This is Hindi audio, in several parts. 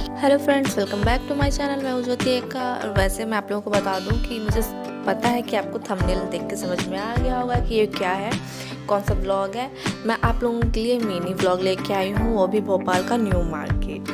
Hello friends, welcome back to my channel. मैं हूं ज्योति एक्का। और वैसे मैं आप लोगों को बता दूं कि मुझे पता है कि आपको थंबनेल देख के समझ में आ गया होगा कि ये क्या है, कौन सा व्लॉग है। मैं आप लोगों के लिए मिनी व्लॉग लेके आई हूं, वो भी भोपाल का न्यू मार्केट।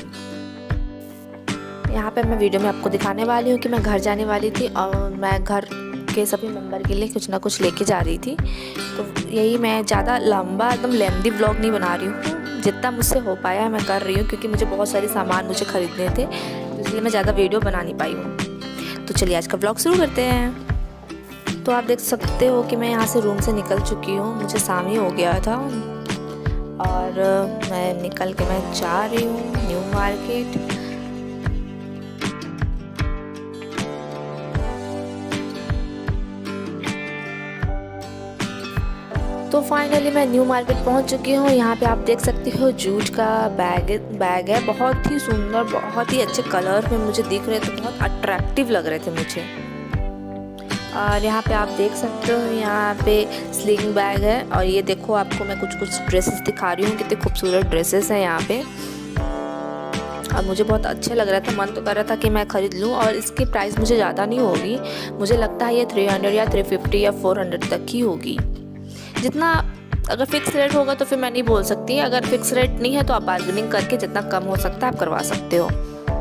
यहाँ पे मैं वीडियो में आपको दिखाने वाली हूँ कि मैं घर जाने वाली थी और मैं घर के सभी मेंबर के लिए कुछ ना कुछ लेके जा रही थी। तो यही, मैं ज़्यादा लंबा एकदम लेंदी व्लॉग नहीं बना रही हूँ, जितना मुझसे हो पाया मैं कर रही हूँ, क्योंकि मुझे बहुत सारे सामान मुझे ख़रीदने थे, तो इसलिए मैं ज़्यादा वीडियो बना नहीं पाई हूँ। तो चलिए आज का व्लॉग शुरू करते हैं। तो आप देख सकते हो कि मैं यहाँ से रूम से निकल चुकी हूँ, मुझे शाम ही हो गया था और मैं निकल के मैं जा रही हूँ न्यू मार्केट। तो फाइनली मैं न्यू मार्केट पहुंच चुकी हूँ। यहाँ पे आप देख सकते हो जूट का बैग है, बहुत ही सुंदर, बहुत ही अच्छे कलर में मुझे दिख रहे थे, बहुत अट्रैक्टिव लग रहे थे मुझे। और यहाँ पे आप देख सकते हो, यहाँ पे स्लिंग बैग है। और ये देखो, आपको मैं कुछ ड्रेसेस दिखा रही हूँ, कितने खूबसूरत ड्रेसेस हैं यहाँ पे। और मुझे बहुत अच्छा लग रहा था, मन तो कर रहा था कि मैं ख़रीद लूँ। और इसकी प्राइस मुझे ज़्यादा नहीं होगी, मुझे लगता है ये 300 या 350 या 400 तक ही होगी। जितना अगर फिक्स रेट होगा तो फिर मैं नहीं बोल सकती, अगर फिक्स रेट नहीं है तो आप बार्गेनिंग करके जितना कम हो सकता है आप करवा सकते हो।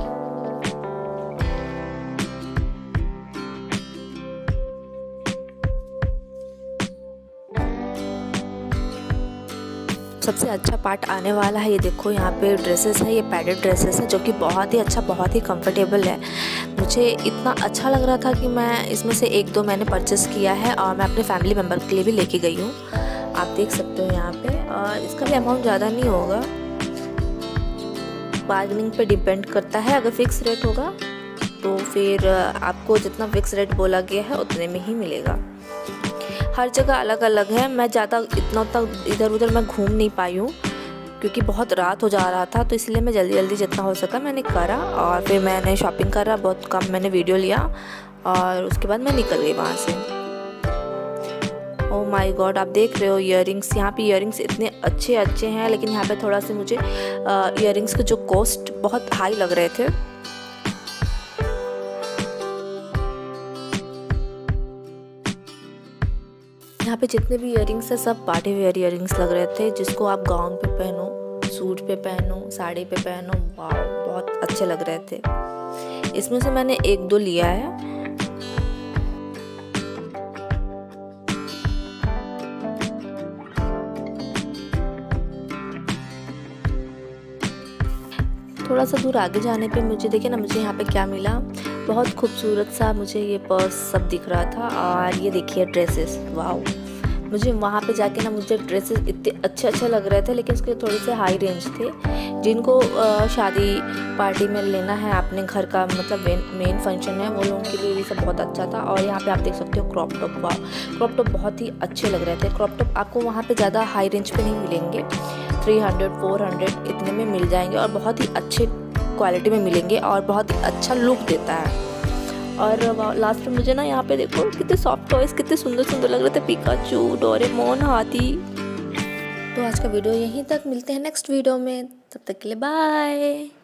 सबसे अच्छा पार्ट आने वाला है, ये देखो यहाँ पे ड्रेसेस है, ये पैडेड ड्रेसेस है, जो कि बहुत ही अच्छा, बहुत ही कंफर्टेबल है। मुझे इतना अच्छा लग रहा था कि मैं इसमें से एक दो मैंने परचेस किया है और मैं अपने फैमिली मेम्बर के लिए भी लेके गई हूँ। आप देख सकते हो यहाँ पे। और इसका भी अमाउंट ज़्यादा नहीं होगा, बार्गेनिंग पे डिपेंड करता है। अगर फिक्स रेट होगा तो फिर आपको जितना फिक्स रेट बोला गया है उतने में ही मिलेगा। हर जगह अलग अलग है, मैं ज़्यादा इतना तक इधर उधर मैं घूम नहीं पाई हूँ, क्योंकि बहुत रात हो जा रहा था, तो इसलिए मैं जल्दी जल्दी जितना हो सका मैंने करा। और फिर मैंने शॉपिंग करा, बहुत कम मैंने वीडियो लिया और उसके बाद मैं निकल गई वहाँ से। ओह माय गॉड, आप देख रहे हो इयररिंग्स। यहाँ पे इयररिंग्स इतने अच्छे अच्छे हैं, लेकिन यहाँ पे थोड़ा सा मुझे इयररिंग्स के जो कॉस्ट बहुत हाई लग रहे थे। यहाँ पे जितने भी इयररिंग्स है सब पार्टी वेयर इयररिंग्स लग रहे थे, जिसको आप गाउन पे पहनो, सूट पे पहनो, साड़ी पे पहनो, वाह बहुत अच्छे लग रहे थे। इसमें से मैंने एक दो लिया है। थोड़ा सा दूर आगे जाने पे मुझे देखिए ना, मुझे यहाँ पे क्या मिला, बहुत खूबसूरत सा मुझे ये पर्स सब दिख रहा था। और ये देखिए ड्रेसेस, वाओ। मुझे वहाँ पे जाके ना, मुझे ड्रेसेस इतने अच्छे लग रहे थे, लेकिन उसके थोड़े से हाई रेंज थे। जिनको शादी पार्टी में लेना है अपने घर का, मतलब मेन फंक्शन है, वो लोगों के लिए ये सब बहुत अच्छा था। और यहाँ पे आप देख सकते हो क्रॉप टॉप, वाह क्रॉप टॉप बहुत ही अच्छे लग रहे थे। क्रॉप टॉप आपको वहाँ पे ज़्यादा हाई रेंज पे नहीं मिलेंगे, 300 400 इतने में मिल जाएंगे और बहुत ही अच्छे क्वालिटी में मिलेंगे और बहुत ही अच्छा लुक देता है। और लास्ट में मुझे ना यहाँ पे देखो कितने सॉफ्ट टॉयज, कितने सुंदर सुंदर लग रहे थे, पिकाचू, डोरेमोन, हाथी। तो आज का वीडियो यहीं तक, मिलते हैं नेक्स्ट वीडियो में, तब तक के लिए बाय।